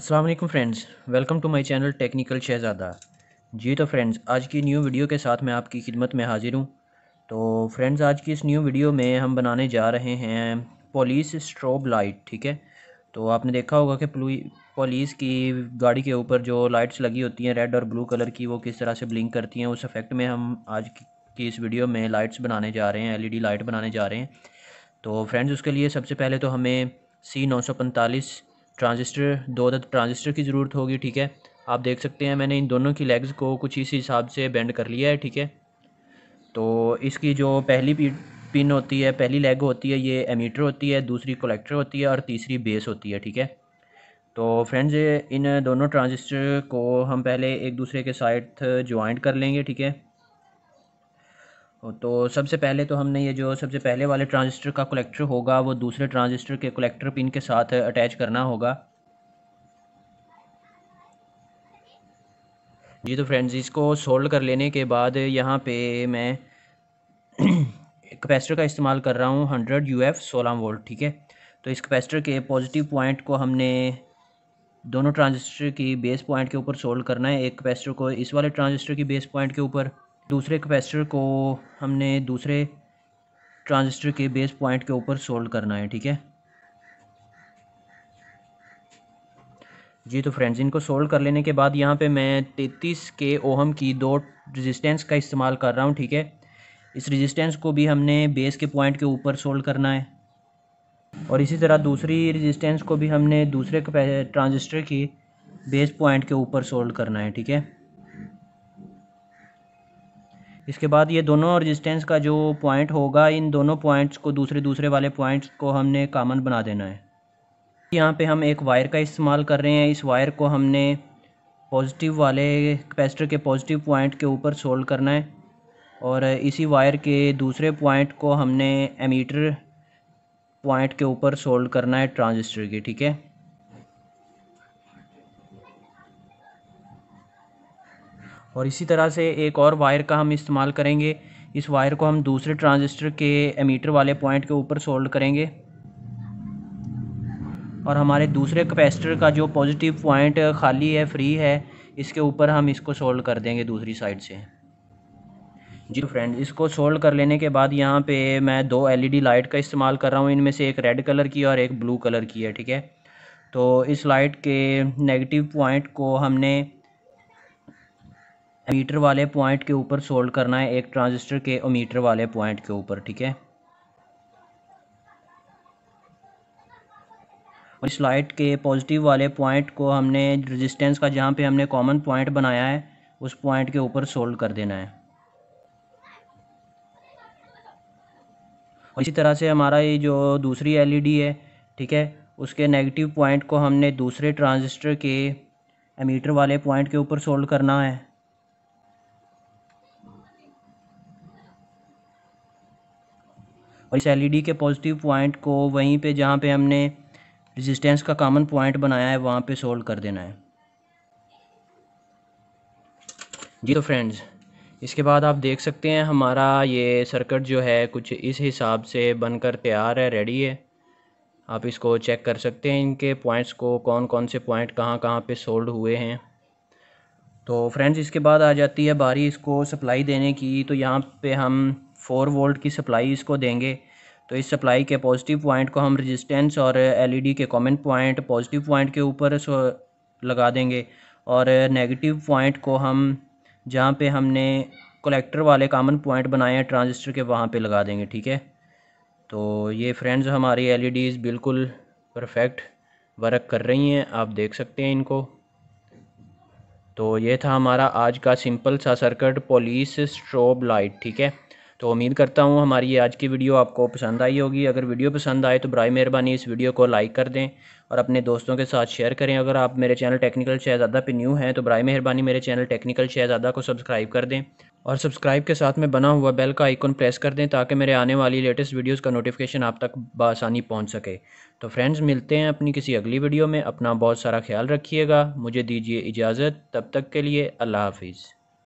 अस्सलाम वालेकुम friends, welcome to my channel technical Shahzada. जी तो फ्रेंड्स, आज की न्यू वीडियो के साथ मैं आपकी खिदमत में हाज़िर हूँ। तो फ्रेंड्स, आज की इस न्यू वीडियो में हम बनाने जा रहे हैं पुलिस स्ट्रोब लाइट। ठीक है, तो आपने देखा होगा कि पुलिस की गाड़ी के ऊपर जो लाइट्स लगी होती हैं रेड और ब्लू कलर की, वो किस तरह से ब्लिंक करती हैं। उस इफेक्ट में हम आज की इस वीडियो में लाइट्स बनाने जा रहे हैं, एलईडी लाइट बनाने जा रहे हैं। तो फ्रेंड्स, उसके लिए सबसे पहले तो हमें C945 ट्रांजिस्टर, 2 अदद ट्रांजिस्टर की ज़रूरत होगी। ठीक है, आप देख सकते हैं मैंने इन दोनों की लेग्स को कुछ इस हिसाब से बेंड कर लिया है। ठीक है, तो इसकी जो पहली पिन होती है, पहली लेग होती है, ये एमीटर होती है, दूसरी कलेक्टर होती है और तीसरी बेस होती है। ठीक है, तो फ्रेंड्स, इन दोनों ट्रांजिस्टर को हम पहले एक दूसरे के साथ ज्वाइंट कर लेंगे। ठीक है, तो सबसे पहले तो हमने ये जो सबसे पहले वाले ट्रांजिस्टर का कलेक्टर होगा वो दूसरे ट्रांजिस्टर के कलेक्टर पिन के साथ अटैच करना होगा। जी तो फ्रेंड्स, इसको सोल्ड कर लेने के बाद यहाँ पे मैं कैपेसिटर का इस्तेमाल कर रहा हूँ 100 UF 16 वोल्ट। ठीक है, तो इस कैपेसिटर के पॉजिटिव पॉइंट को हमने दोनों ट्रांजिस्टर की बेस पॉइंट के ऊपर सोल्ड करना है। एक कैपेसिटर को इस वाले ट्रांजिस्टर की बेस पॉइंट के ऊपर, दूसरे कैपेसिटर को हमने दूसरे ट्रांजिस्टर के बेस पॉइंट के ऊपर सोल्ड करना है। ठीक है जी, तो फ्रेंड्स, इनको सोल्व कर लेने के बाद यहाँ पे मैं 33 के ओहम की 2 रेजिस्टेंस का इस्तेमाल कर रहा हूँ। ठीक है, इस रेजिस्टेंस को भी हमने बेस के पॉइंट के ऊपर सोल्व करना है और इसी तरह दूसरी रेजिस्टेंस को भी हमने दूसरे ट्रांजिस्टर की बेस पॉइंट के ऊपर सोल्व करना है। ठीक है, इसके बाद ये दोनों रेजिस्टेंस का जो पॉइंट होगा, इन दोनों पॉइंट्स को दूसरे वाले पॉइंट्स को हमने कॉमन बना देना है। यहाँ पे हम एक वायर का इस्तेमाल कर रहे हैं। इस वायर को हमने पॉजिटिव वाले कैपेसिटर के पॉजिटिव पॉइंट के ऊपर सोल्ड करना है और इसी वायर के दूसरे पॉइंट को हमने एमीटर पॉइंट के ऊपर सोल्ड करना है ट्रांजिस्टर के। ठीक है, और इसी तरह से एक और वायर का हम इस्तेमाल करेंगे। इस वायर को हम दूसरे ट्रांजिस्टर के एमीटर वाले पॉइंट के ऊपर सोल्ड करेंगे और हमारे दूसरे कैपेसिटर का जो पॉजिटिव पॉइंट खाली है, फ्री है, इसके ऊपर हम इसको सोल्ड कर देंगे दूसरी साइड से। जी फ्रेंड, इसको सोल्ड कर लेने के बाद यहाँ पे मैं 2 एलईडी लाइट का इस्तेमाल कर रहा हूँ। इनमें से एक रेड कलर की और एक ब्लू कलर की है। ठीक है, तो इस लाइट के नेगेटिव पॉइंट को हमने एमीटर वाले पॉइंट के ऊपर सोल्ड करना है, एक ट्रांजिस्टर के एमीटर वाले पॉइंट के ऊपर। ठीक है, और इस लाइट के पॉजिटिव वाले पॉइंट को हमने रेजिस्टेंस का, जहाँ पे हमने कॉमन पॉइंट बनाया है, उस पॉइंट के ऊपर सोल्ड कर देना है। और इसी तरह से हमारा ये जो दूसरी एलईडी है, ठीक है, उसके नेगेटिव पॉइंट को हमने दूसरे ट्रांजिस्टर के एमीटर वाले पॉइंट के ऊपर सोल्ड करना है। और इस एलईडी के पॉजिटिव पॉइंट को वहीं पे जहाँ पे हमने रेजिस्टेंस का कॉमन पॉइंट बनाया है, वहाँ पे सोल्ड कर देना है। जी तो फ्रेंड्स, इसके बाद आप देख सकते हैं हमारा ये सर्किट जो है कुछ इस हिसाब से बनकर तैयार है, रेडी है। आप इसको चेक कर सकते हैं, इनके पॉइंट्स को, कौन कौन से पॉइंट कहाँ कहाँ पे सोल्ड हुए हैं। तो फ्रेंड्स, इसके बाद आ जाती है बारी इसको सप्लाई देने की। तो यहाँ पे हम 4 वोल्ट की सप्लाई इसको देंगे। तो इस सप्लाई के पॉजिटिव पॉइंट को हम रेजिस्टेंस और एलईडी के कॉमन पॉइंट पॉजिटिव पॉइंट के ऊपर लगा देंगे और नेगेटिव पॉइंट को हम जहाँ पे हमने कलेक्टर वाले कॉमन पॉइंट बनाए हैं ट्रांजिस्टर के, वहाँ पे लगा देंगे। ठीक है, तो ये फ्रेंड्स हमारी एलईडीज़ बिल्कुल परफेक्ट वर्क कर रही हैं, आप देख सकते हैं इनको। तो ये था हमारा आज का सिंपल सा सर्किट, पुलिस स्ट्रोब लाइट। ठीक है, तो उम्मीद करता हूँ हमारी ये आज की वीडियो आपको पसंद आई होगी। अगर वीडियो पसंद आए तो बराए मेहरबानी इस वीडियो को लाइक कर दें और अपने दोस्तों के साथ शेयर करें। अगर आप मेरे चैनल टेक्निकल शहज़ादा पे न्यू हैं तो बराए मेहरबानी मेरे चैनल टेक्निकल शहज़ादा को सब्सक्राइब कर दें और सब्सक्राइब के साथ में बना हुआ बेल का आइकन प्रेस कर दें ताकि मेरे आने वाली लेटेस्ट वीडियोस का नोटिफिकेशन आप तक बआसानी पहुंच सके। तो फ्रेंड्स, मिलते हैं अपनी किसी अगली वीडियो में। अपना बहुत सारा ख्याल रखिएगा। मुझे दीजिए इजाज़त, तब तक के लिए अल्लाह हाफिज़।